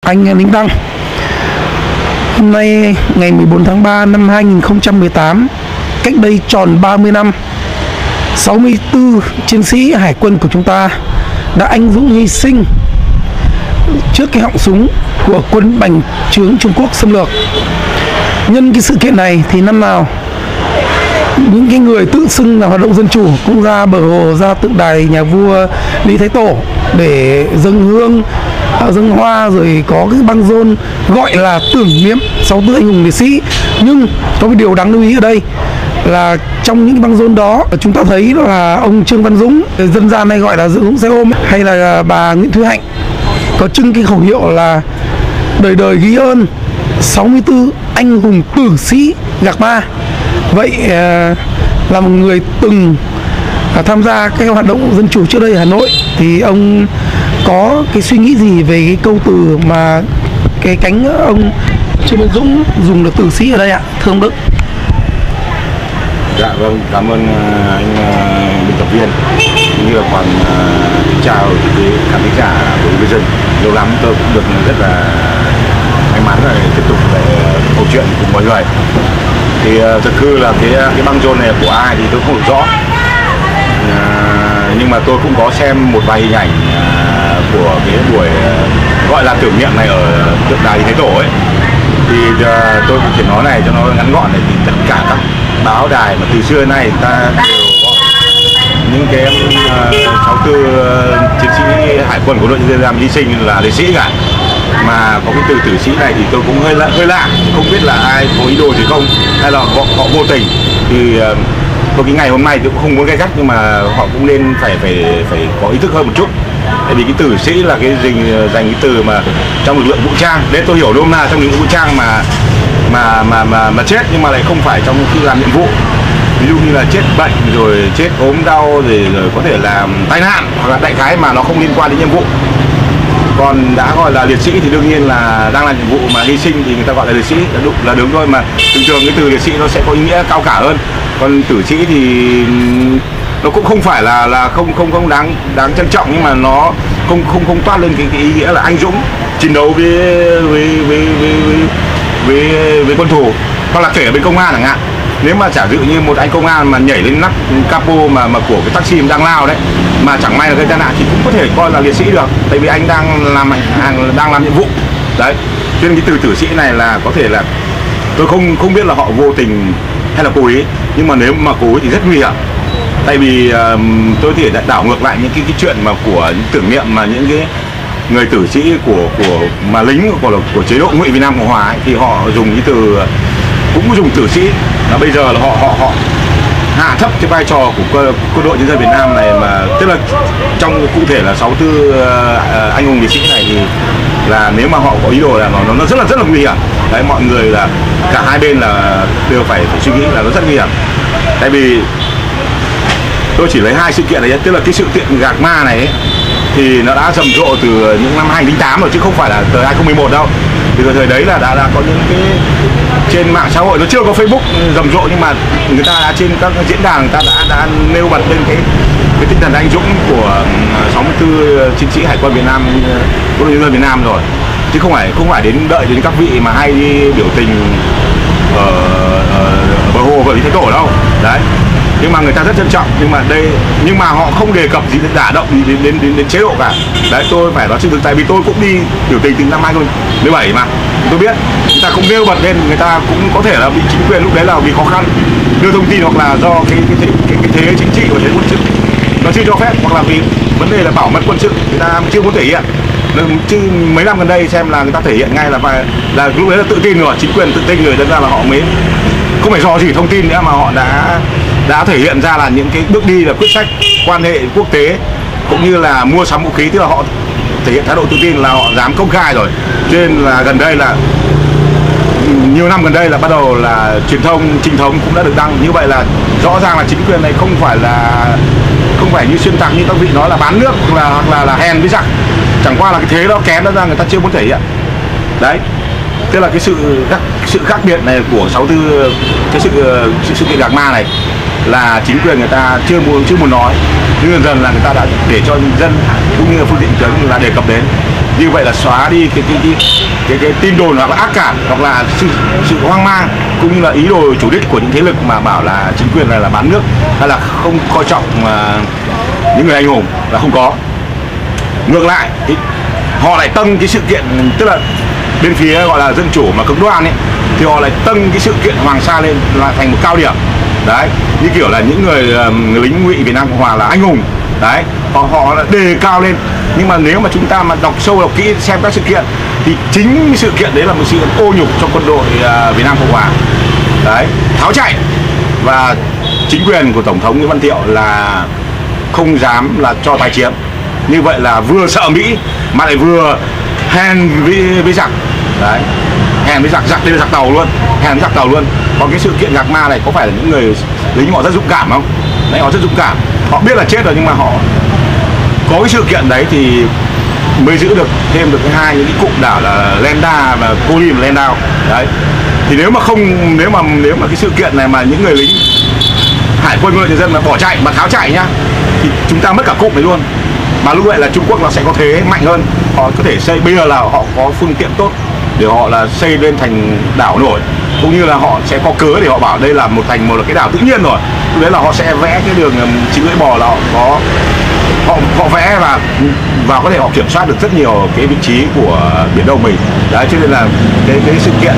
Anh Ninh Đăng. Hôm nay ngày 14 tháng 3 năm 2018, cách đây tròn 30 năm, 64 chiến sĩ hải quân của chúng ta đã anh dũng hy sinh trước cái họng súng của quân bành trướng Trung Quốc xâm lược. Nhân cái sự kiện này thì năm nào những cái người tự xưng là hoạt động dân chủ cũng ra bờ hồ, ra tượng đài nhà vua Lý Thái Tổ để dâng hương, dâng hoa, rồi có cái băng rôn gọi là tưởng niệm 64 anh hùng liệt sĩ. Nhưng có một điều đáng lưu ý ở đây là trong những băng rôn đó chúng ta thấy là ông Trương Văn Dũng, dân gian hay gọi là Dũng xe ôm, hay là bà Nguyễn Thúy Hạnh có trưng cái khẩu hiệu là đời đời ghi ơn 64 anh hùng tử sĩ Gạc Ma. Vậy là một người từng tham gia cái hoạt động dân chủ trước đây ở Hà Nội thì ông có cái suy nghĩ gì về cái câu từ mà cái cánh ông Trương Văn Dũng dùng được tử sĩ ở đây ạ, thưa ông Đức? Dạ vâng, cảm ơn anh biên tập viên, cũng như là còn kính chào khán thính giả của Vision. Lâu lắm tôi cũng được rất là may mắn là tiếp tục về câu chuyện cùng mọi người. Thì thực hư là cái băng rôn này của ai thì tôi không được rõ, nhưng mà tôi cũng có xem một vài hình ảnh của cái buổi gọi là tưởng niệm này ở tượng đài Lý Thái Tổ ấy. Thì tôi cũng chỉ nói này cho nó ngắn gọn này, thì tất cả các báo đài mà từ xưa đến nay ta đều có những cái 64 chiến sĩ hải quân của đội nhân dân Việt Nam hy sinh là liệt sĩ cả. Mà có cái từ tử sĩ này thì tôi cũng hơi lạ, không biết là ai có ý đồ gì không, hay là họ vô tình. Thì tôi cái ngày hôm nay tôi cũng không muốn gay gắt, nhưng mà họ cũng nên phải có ý thức hơn một chút. Tại vì cái tử sĩ là cái dành cái từ mà trong lực lượng vũ trang, đấy tôi hiểu nôm na trong lực lượng vũ trang mà chết, nhưng mà lại không phải trong khi làm nhiệm vụ. Ví dụ như là chết bệnh, rồi chết ốm đau, rồi có thể là tai nạn, hoặc là đại khái mà nó không liên quan đến nhiệm vụ. Còn đã gọi là liệt sĩ thì đương nhiên là đang làm nhiệm vụ mà hy sinh thì người ta gọi là liệt sĩ, là đúng thôi. Mà thường thường cái từ liệt sĩ nó sẽ có ý nghĩa cao cả hơn. Còn tử sĩ thì nó cũng không phải là không đáng trân trọng, nhưng mà nó không toát lên cái ý nghĩa là anh dũng chiến đấu với quân thù, hoặc là kể ở bên công an chẳng hạn. Nếu mà giả dụ như một anh công an mà nhảy lên nắp capo mà của cái taxi đang lao đấy, mà chẳng may là gây tai nạn thì cũng có thể coi là liệt sĩ được, tại vì anh đang làm nhiệm vụ đấy. Cho nên cái từ tử sĩ này là có thể là tôi không biết là họ vô tình hay là cố ý, nhưng mà nếu mà cố ý thì rất nguy hiểm. Tại vì tôi thì đã đảo ngược lại những cái chuyện mà của tưởng niệm mà những cái người tử sĩ của mà lính của chế độ ngụy Việt Nam Cộng Hòa ấy, thì họ dùng cái từ cũng dùng tử sĩ là bây giờ là họ hạ thấp cái vai trò của quân đội nhân dân Việt Nam này, mà tức là trong cụ thể là 64 anh hùng liệt sĩ này thì là nếu mà họ có ý đồ là nó rất là nguy hiểm đấy. Mọi người là cả hai bên là đều phải suy nghĩ là nó rất nguy hiểm. Tại vì tôi chỉ lấy hai sự kiện này, tức là cái sự kiện Gạc Ma này ấy, thì nó đã rầm rộ từ những năm 2008 rồi, chứ không phải là từ 2011 đâu. Thì thời đấy là đã có những cái trên mạng xã hội, nó chưa có Facebook rầm rộ, nhưng mà người ta đã trên các diễn đàn người ta đã nêu bật lên cái tinh thần anh dũng của 64 chiến sĩ hải quân Việt Nam, quân đội nhân dân Việt Nam rồi, chứ không phải đến đợi đến các vị mà hay đi biểu tình ở bờ hồ của Lý Thái Tổ đâu đấy. Nhưng mà người ta rất trân trọng, nhưng mà họ không đề cập gì đến đả động gì đến chế độ cả đấy. Tôi phải nói sự thực, tại vì tôi cũng đi biểu tình từ năm 2017 mà tôi biết người ta không nêu bật lên. Người ta cũng có thể là bị chính quyền lúc đấy là vì khó khăn đưa thông tin, hoặc là do cái thế chính trị của thế quân sự nó chưa cho phép, hoặc là vì vấn đề là bảo mật quân sự người ta chưa muốn thể hiện. Chứ mấy năm gần đây xem là người ta thể hiện ngay là lúc đấy là tự tin rồi, chính quyền tự tin rồi, nên ra là họ mới không phải dò gì thông tin nữa, mà họ đã thể hiện ra là những cái bước đi là quyết sách quan hệ quốc tế cũng như là mua sắm vũ khí, tức là họ thể hiện thái độ tự tin, là họ dám công khai rồi. Cho nên là gần đây là nhiều năm gần đây là bắt đầu là truyền thông chính thống cũng đã được đăng như vậy, là rõ ràng là chính quyền này không phải như xuyên tạc như các vị nói là bán nước hoặc là hèn với giặc. Chẳng qua là cái thế đó kém đó ra người ta chưa muốn thể hiện đấy. Tức là cái sự khác biệt này của 64 cái sự kiện Gạc Ma này là chính quyền người ta chưa muốn nói, nhưng dần dần là người ta đã để cho dân cũng như phương tiện truyền là đề cập đến. Như vậy là xóa đi cái tin đồn hoặc là ác cảm hoặc là sự hoang mang cũng như là ý đồ chủ đích của những thế lực mà bảo là chính quyền này là bán nước hay là không coi trọng những người anh hùng, là không có. Ngược lại thì họ lại tâng cái sự kiện, tức là bên phía gọi là dân chủ mà cực đoan ấy, thì họ lại tâng cái sự kiện Hoàng Sa lên là thành một cao điểm. Đấy, như kiểu là những người lính ngụy Việt Nam Cộng Hòa là anh hùng. Đấy, họ đề cao lên. Nhưng mà nếu mà chúng ta mà đọc sâu đọc kỹ xem các sự kiện thì chính sự kiện đấy là một sự kiện ô nhục cho quân đội Việt Nam Cộng Hòa. Đấy, tháo chạy. Và chính quyền của Tổng thống Nguyễn Văn Thiệu là không dám là cho tái chiếm. Như vậy là vừa sợ Mỹ mà lại vừa hèn với giặc. Đấy, hèn với giặc, giặc đây là giặc tàu luôn, hèn với giặc tàu luôn. Còn cái sự kiện Gạc Ma này có phải là những người lính họ rất dũng cảm không? Đấy, họ rất dũng cảm. Họ biết là chết rồi nhưng mà họ có cái sự kiện đấy thì mới giữ được thêm được hai những cái cụm đảo là Lenda và Cô Lim và Landau. Đấy, thì nếu mà cái sự kiện này mà những người lính Hải quân Quân đội Nhân dân mà bỏ chạy mà tháo chạy nhá, thì chúng ta mất cả cụm đấy luôn. Mà lúc vậy là Trung Quốc nó sẽ có thế mạnh hơn, họ có thể xây, bây giờ là họ có phương tiện tốt để họ là xây lên thành đảo nổi, cũng như là họ sẽ có cớ để họ bảo đây là một cái đảo tự nhiên rồi. Lúc đấy là họ sẽ vẽ cái đường chín lưỡi bò, là họ vẽ và có thể họ kiểm soát được rất nhiều cái vị trí của Biển Đông mình. Đấy, cho nên là cái sự kiện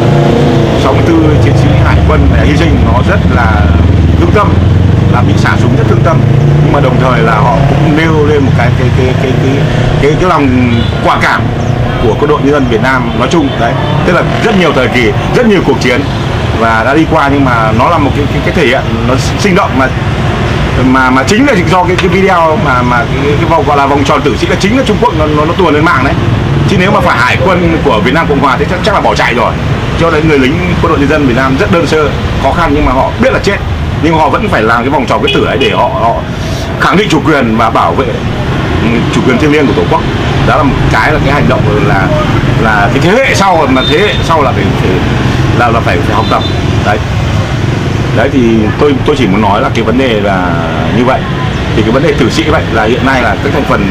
64 chiến sĩ Hải quân hy sinh nó rất là thương tâm, là bị xả súng rất thương tâm, nhưng mà đồng thời là họ cũng nêu lên một cái lòng quả cảm của quân đội nhân dân Việt Nam nói chung. Đấy, tức là rất nhiều thời kỳ, rất nhiều cuộc chiến và đã đi qua, nhưng mà nó là một cái thể hiện nó sinh động mà chính là do cái video mà cái vòng gọi là vòng tròn tử sĩ là chính là Trung Quốc nó tuồn lên mạng đấy. Chứ nếu mà phải Hải quân của Việt Nam Cộng Hòa thì chắc là bỏ chạy rồi. Cho nên người lính quân đội nhân dân Việt Nam rất đơn sơ, khó khăn, nhưng mà họ biết là chết, nhưng họ vẫn phải làm cái vòng tròn quyết tử ấy để họ khẳng định chủ quyền và bảo vệ chủ quyền thiêng liêng của Tổ quốc. Đó là một cái hành động là cái thế hệ sau, mà thế hệ sau là phải học tập. Đấy thì tôi chỉ muốn nói là cái vấn đề là như vậy. Thì cái vấn đề tử sĩ vậy là hiện nay là các thành phần,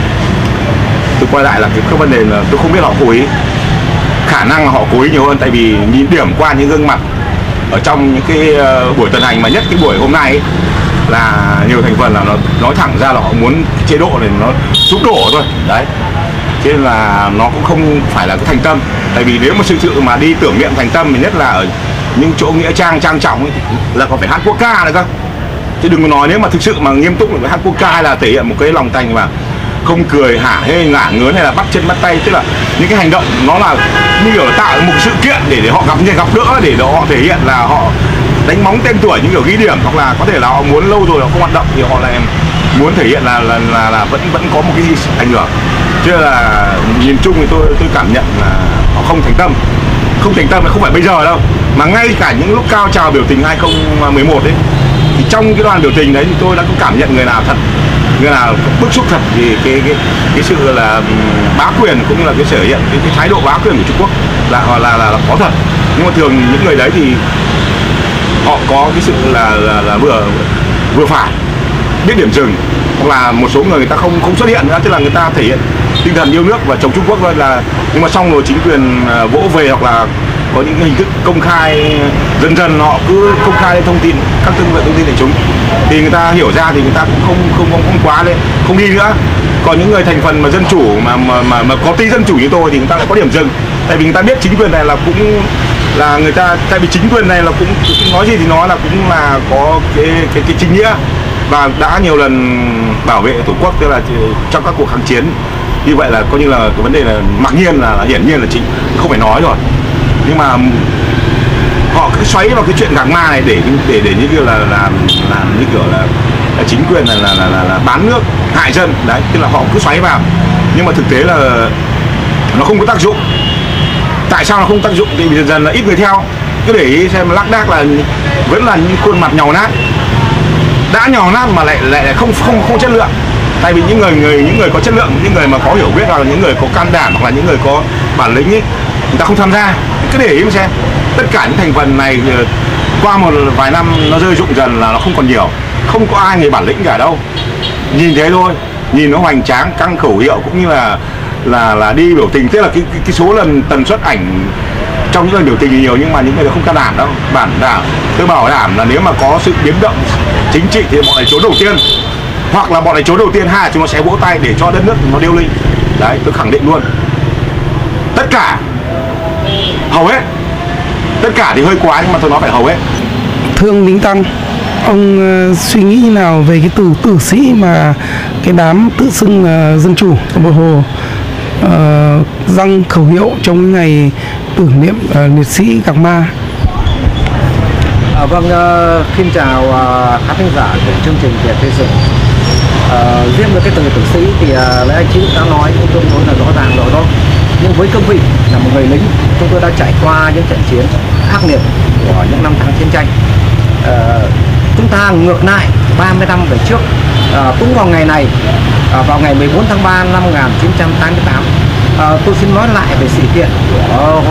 tôi quay lại là cái vấn đề là tôi không biết họ cố ý, khả năng là họ cố ý nhiều hơn, tại vì nhìn điểm qua những gương mặt ở trong những cái buổi tuần hành, mà nhất cái buổi hôm nay ấy, là nhiều thành phần là nó nói thẳng ra là họ muốn chế độ này nó sụp đổ thôi. Đấy, cho nên là nó cũng không phải là cái thành tâm. Tại vì nếu mà sự mà đi tưởng niệm thành tâm, nhất là ở những chỗ nghĩa trang trọng ấy, là còn phải hát quốc ca nữa cơ. Chứ đừng có nói nếu mà thực sự mà nghiêm túc là phải hát quốc ca hay là thể hiện một cái lòng thành mà không cười hả hê ngả ngớn hay là bắt chân bắt tay, tức là những cái hành động nó là như kiểu là tạo một sự kiện để họ gặp gỡ, để họ thể hiện là họ đánh bóng tên tuổi, những kiểu ghi điểm, hoặc là có thể là họ muốn lâu rồi họ không hoạt động thì họ lại muốn thể hiện là vẫn có một cái gì ảnh hưởng. Chứ là nhìn chung thì tôi cảm nhận là họ không thành tâm là không phải bây giờ đâu, mà ngay cả những lúc cao trào biểu tình 2011 ấy, thì trong cái đoàn biểu tình đấy thì tôi đã có cảm nhận người nào bức xúc thật vì cái sự là bá quyền, cũng là cái thể hiện cái thái độ bá quyền của Trung Quốc là có thật. Nhưng mà thường những người đấy thì họ có cái sự là vừa phải, biết điểm dừng, hoặc là một số người ta không xuất hiện nữa, tức là người ta thể hiện tinh thần yêu nước và chống Trung Quốc thôi. Là nhưng mà xong rồi chính quyền vỗ về, hoặc là có những hình thức công khai, dần họ cứ công khai lên thông tin, các thông tin đại chúng, thì người ta hiểu ra thì người ta cũng không quá lên, không đi nữa. Còn những người thành phần mà dân chủ mà có tí dân chủ như tôi thì người ta lại có điểm dừng, tại vì người ta biết chính quyền này là cũng là người ta, tại vì chính quyền này là cũng nói gì thì nói là cũng là có cái chính nghĩa và đã nhiều lần bảo vệ Tổ quốc, tức là trong các cuộc kháng chiến. Như vậy là coi như là cái vấn đề là mặc nhiên là hiển nhiên là chính, không phải nói rồi. Nhưng mà họ cứ xoáy vào cái chuyện Gạc Ma này để như kiểu là như kiểu là chính quyền là bán nước hại dân. Đấy, tức là họ cứ xoáy vào, nhưng mà thực tế là nó không có tác dụng. Tại sao nó không tác dụng? Thì dần là ít người theo. Cứ để ý xem, lác đác là vẫn là những khuôn mặt nhàu nát, đã nhàu nát mà lại không chất lượng. Tại vì những người có chất lượng, những người mà có hiểu biết, hoặc là những người có can đảm, hoặc là những người có bản lĩnh ấy, người ta không tham gia. Cứ để ý mà xem, tất cả những thành phần này qua một vài năm nó rơi rụng dần là nó không còn nhiều, không có ai người bản lĩnh cả đâu. Nhìn thế thôi, nhìn nó hoành tráng, căng khẩu hiệu cũng như là là đi biểu tình, tức là cái số lần tần suất ảnh trong những lần biểu tình thì nhiều, nhưng mà những người đó không can đảm đâu. Tôi bảo đảm là nếu mà có sự biến động chính trị thì bọn này trốn đầu tiên, hoặc là bọn này trốn đầu tiên, hai là chúng nó sẽ vỗ tay để cho đất nước nó điêu linh. Đấy, tôi khẳng định luôn. Tất cả, hầu hết, tất cả thì hơi quá nhưng mà tôi nói phải hầu hết. Thưa ông Lính Tăng, ông suy nghĩ như nào về cái từ tử sĩ mà cái đám tự xưng dân chủ ở Bờ Hồ răng khẩu hiệu trong ngày tưởng niệm liệt sĩ Gạc Ma? Vâng, xin chào khán thính giả của chương trình Việt Xây Dựng. Riêng với cái từ tử sĩ thì lẽ anh chị đã nói cũng tương đối là rõ ràng rồi đó. Nhưng với cương vị là một người lính, chúng tôi đã trải qua những trận chiến ác liệt của những năm tháng chiến tranh. Chúng ta ngược lại 30 năm về trước, cũng vào ngày này, vào ngày 14 tháng 3 năm 1988, tôi xin nói lại về sự kiện của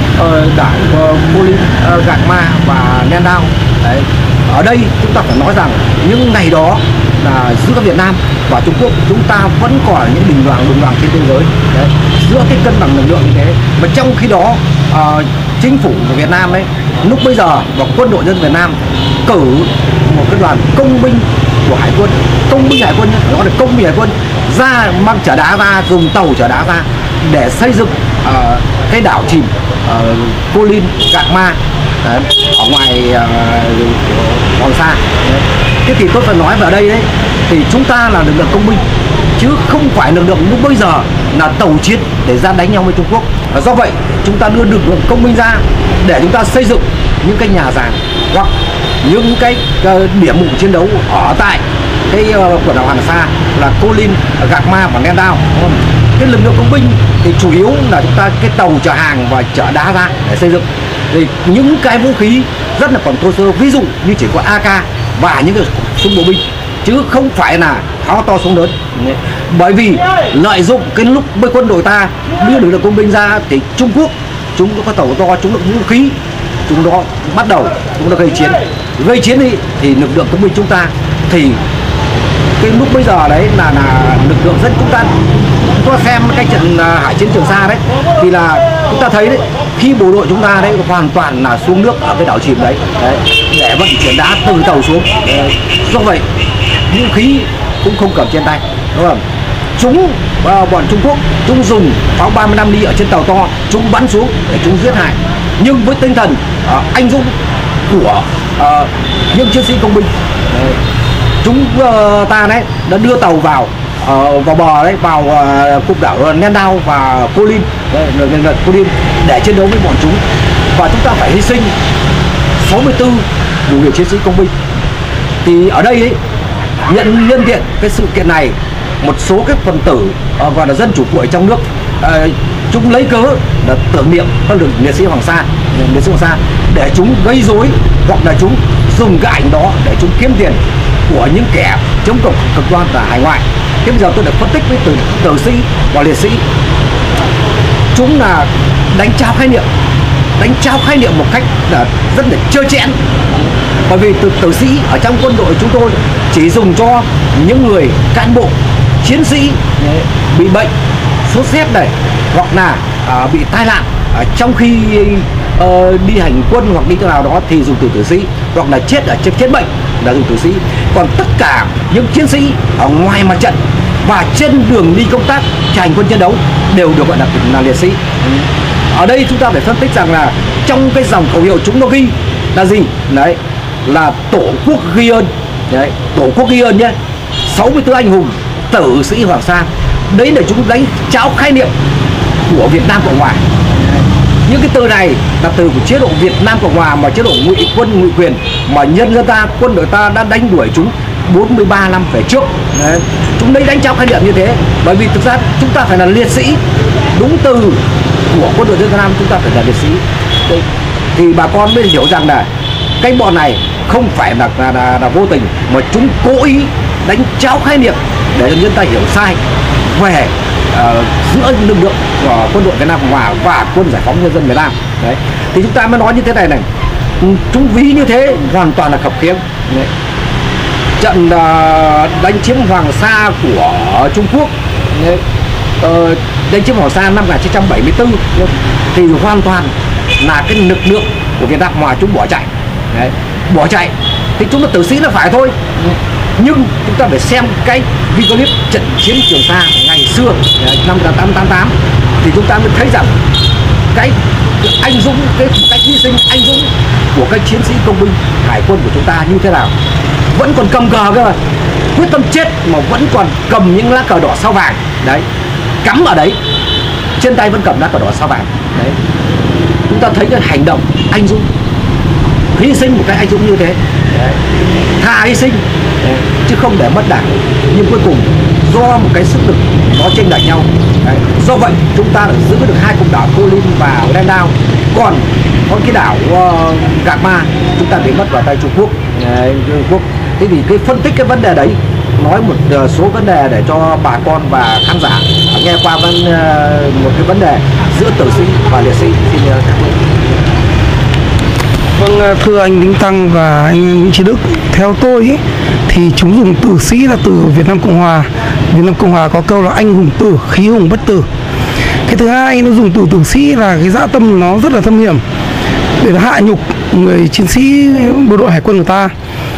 đảo Cô Linh, Gạc Ma và Nhen Đao. Đấy. Ở đây chúng ta phải nói rằng những ngày đó là giữa Việt Nam và Trung Quốc, chúng ta vẫn còn những đùng đoàn trên biên giới. Đấy. Giữa cái cân bằng lực lượng như thế, mà trong khi đó chính phủ của Việt Nam ấy lúc bây giờ và quân đội nhân Việt Nam cử một cái đoàn công binh của Hải quân, công binh Hải quân, nó là công binh Hải quân ra, mang chở đá ra, dùng tàu chở đá ra để xây dựng cái đảo chìm Cô Linh, Gạc Ma ở ngoài Hoàng Sa. Thế thì tôi phải nói vào đây đấy, thì chúng ta là lực lượng công binh chứ không phải lực lượng lúc bây giờ là tàu chiến để ra đánh nhau với Trung Quốc. Do vậy chúng ta đưa lực lượng công binh ra để chúng ta xây dựng những cái nhà giàn hoặc những cái điểm mục chiến đấu ở tại cái quần đảo Hoàng Sa là Cô Linh, Gạc Ma và Nhen Đao. Cái lực lượng công binh thì chủ yếu là chúng ta cái tàu chở hàng và chở đá ra để xây dựng. Thì những cái vũ khí rất là còn thô sơ, ví dụ như chỉ có AK và những cái súng bộ binh, chứ không phải là pháo to súng lớn. Bởi vì lợi dụng cái lúc bên quân đội ta đưa lực lượng công binh ra thì Trung Quốc chúng có tàu to, chúng được vũ khí, chúng đó bắt đầu chúng đã gây chiến thì lực lượng công binh chúng ta thì cái lúc bây giờ đấy là lực lượng dân chúng ta có xem cái trận hải chiến Trường Sa đấy, thì là chúng ta thấy đấy, khi bộ đội chúng ta đấy hoàn toàn là xuống nước ở cái đảo chìm đấy, để vận chuyển đá từ tàu xuống. Do vậy vũ khí cũng không cầm trên tay, đúng không? Chúng bọn Trung Quốc chúng dùng pháo 35 ly ở trên tàu to, chúng bắn xuống để chúng giết hại, nhưng với tinh thần anh dũng của những chiến sĩ công binh, chúng ta đấy đã đưa tàu vào bờ đấy, vào cụm đảo Nhen Đao và Cô Linh, để chiến đấu với bọn chúng, và chúng ta phải hy sinh 64 người chiến sĩ công binh. Thì ở đây ấy, nhân tiện cái sự kiện này, một số các phần tử gọi là dân chủ cuội trong nước, chúng lấy cớ là tưởng niệm các liệt sĩ Hoàng Sa, để chúng gây rối, hoặc là chúng dùng cái ảnh đó để chúng kiếm tiền của những kẻ chống cực đoan và hải ngoại. Thế bây giờ tôi được phân tích với tử sĩ và liệt sĩ, chúng là đánh trao khái niệm một cách là rất là trơ trẽn. Bởi vì tử sĩ ở trong quân đội chúng tôi chỉ dùng cho những người cán bộ chiến sĩ bị bệnh, sốt rét này, hoặc là bị tai nạn trong khi đi hành quân hoặc đi chỗ nào đó thì dùng từ tử sĩ, hoặc là chết ở chết bệnh là dùng tử sĩ. Còn tất cả những chiến sĩ ở ngoài mặt trận và trên đường đi công tác hành quân chiến đấu đều được gọi là liệt sĩ. Ở đây chúng ta phải phân tích rằng là trong cái dòng khẩu hiệu chúng nó ghi là gì? Đấy là Tổ quốc ghi ơn. Đấy, Tổ quốc ghi ơn nhé, 64 anh hùng tử sĩ Hoàng Sa. Đấy để chúng đánh trao khái niệm của Việt Nam Cộng Hòa. Những cái từ này là từ của chế độ Việt Nam Cộng Hòa, mà chế độ ngụy quân ngụy quyền mà nhân dân ta, quân đội ta đã đánh đuổi chúng 43 năm về trước. Đấy. Chúng đấy đánh trao khái niệm như thế, bởi vì thực ra chúng ta phải là liệt sĩ, đúng từ của quân đội Việt Nam chúng ta phải là liệt sĩ. Đấy. Thì bà con mới hiểu rằng là cái bọn này không phải là vô tình, mà chúng cố ý đánh trao khái niệm để nhân dân ta hiểu sai về giữa lực lượng của quân đội Việt Nam Cộng Hòa và quân giải phóng nhân dân Việt Nam. Đấy. Thì chúng ta mới nói như thế này, chúng ví như thế hoàn toàn là khập khiễng. Trận đánh chiếm Hoàng Sa của Trung Quốc đánh chiếm Hoàng Sa năm 1974 thì hoàn toàn là cái lực lượng của Việt Nam mà chúng bỏ chạy. Đấy, bỏ chạy thì chúng là tử sĩ là phải thôi, nhưng chúng ta phải xem cái video clip trận chiến Trường Sa ngày xưa năm 1888 thì chúng ta mới thấy rằng cái anh dũng, cái cách hy sinh anh dũng của các chiến sĩ công binh hải quân của chúng ta như thế nào. Vẫn còn cầm cờ cơ mà, quyết tâm chết mà vẫn còn cầm những lá cờ đỏ sao vàng đấy, cắm ở đấy, trên tay vẫn cầm lá cờ đỏ sao vàng đấy. Chúng ta thấy cái hành động anh dũng, hy sinh một cái anh dũng như thế đấy. Thà hy sinh đấy, chứ không để mất đảng. Nhưng cuối cùng do một cái sức lực nó chênh lệch nhau đấy, do vậy chúng ta đã giữ được hai quần đảo Cô Linh và Landau. Còn cái đảo Gạc Ma chúng ta bị mất vào tay Trung Quốc. Thế thì cái phân tích cái vấn đề đấy, nói một số vấn đề để cho bà con và khán giả nghe qua một cái vấn đề giữa tử sĩ và liệt sĩ. Xin Vâng, thưa anh Đinh Tăng và anh Nguyễn Chí Đức, theo tôi ý, thì chúng dùng tử sĩ là từ Việt Nam Cộng Hòa. Việt Nam Cộng Hòa có câu là anh hùng tử, khí hùng bất tử. Cái thứ hai, nó dùng từ tử sĩ là cái dã tâm nó rất là thâm hiểm để hạ nhục người chiến sĩ bộ đội hải quân của ta,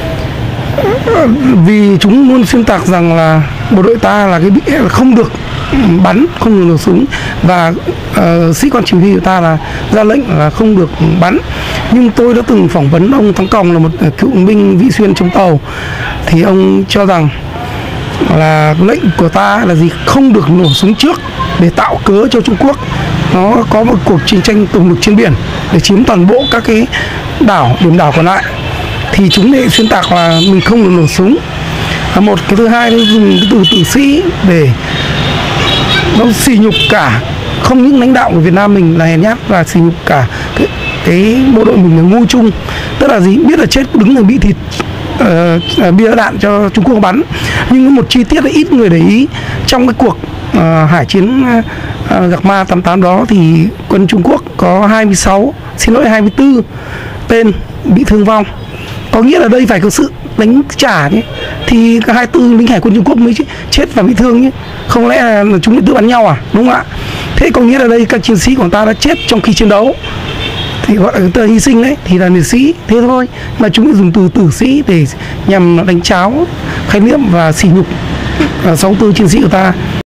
vì chúng luôn xuyên tạc rằng là bộ đội ta là không được bắn, không được nổ súng, và sĩ quan chỉ huy của ta là ra lệnh là không được bắn. Nhưng tôi đã từng phỏng vấn ông Thắng Còng, là một cựu binh Vị Xuyên chống tàu, thì ông cho rằng là lệnh của ta là gì, không được nổ súng trước để tạo cớ cho Trung Quốc nó có một cuộc chiến tranh tổng lực trên biển để chiếm toàn bộ các cái điểm đảo còn lại. Thì chúng lại xuyên tạc là mình không được nổ súng là một. Cái thứ hai, nó dùng cái từ tử sĩ để nó sỉ nhục cả không những lãnh đạo của Việt Nam mình là hèn nhát, và sỉ nhục cả cái bộ đội mình là ngu chung. Tức là gì, biết là chết đứng là bị thịt bia đạn cho Trung Quốc bắn. Nhưng một chi tiết là ít người để ý, trong cái cuộc hải chiến Gạc Ma 88 đó thì quân Trung Quốc có 24 tên bị thương vong. Có nghĩa là đây phải có sự đánh trả nhé, thì cả 24 lính hải quân Trung Quốc mới chết và bị thương nhé, không lẽ là chúng lại tự bắn nhau à, đúng không ạ? Thế có nghĩa là đây các chiến sĩ của ta đã chết trong khi chiến đấu, thì gọi là hy sinh đấy, thì là liệt sĩ, thế thôi. Mà chúng lại dùng từ tử sĩ để nhằm đánh cháo khái niệm và sỉ nhục 64 chiến sĩ của ta.